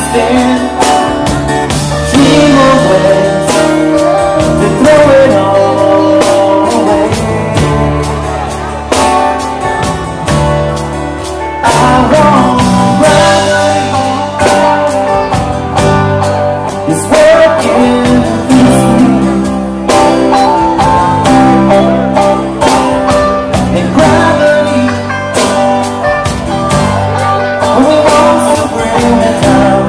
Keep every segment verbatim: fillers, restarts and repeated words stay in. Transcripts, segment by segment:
stand. Dream of ways to throw it all away. I want gravity is working against me, and gravity only wants to bring me down.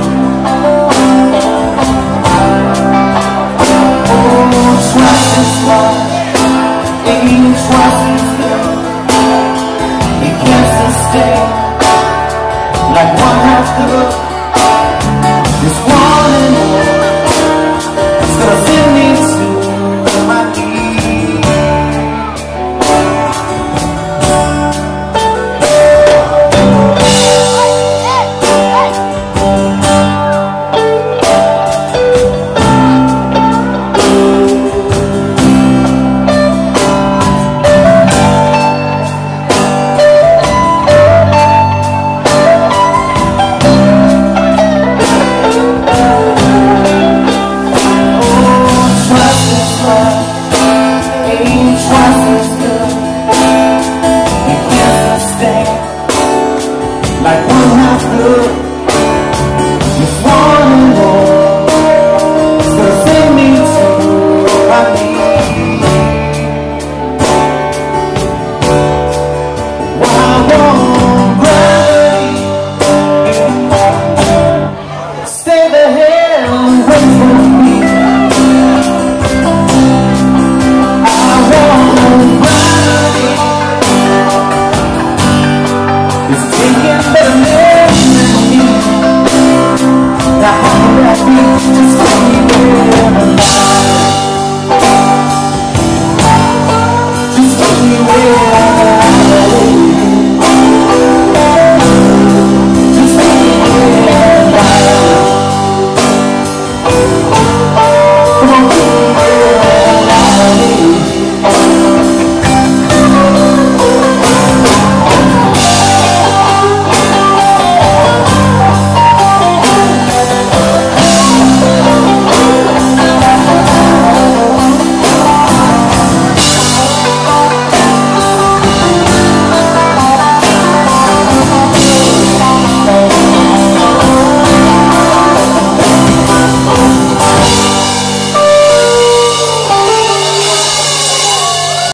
Oh, twice as much, ain't twice as good. It can't sustain like one half good. This one and more is gonna send me to my knees. Like one half good, this one and more is gonna send me to my knees. Well, I want gravity, stay the hell away from me. I want gravity, it's taking better.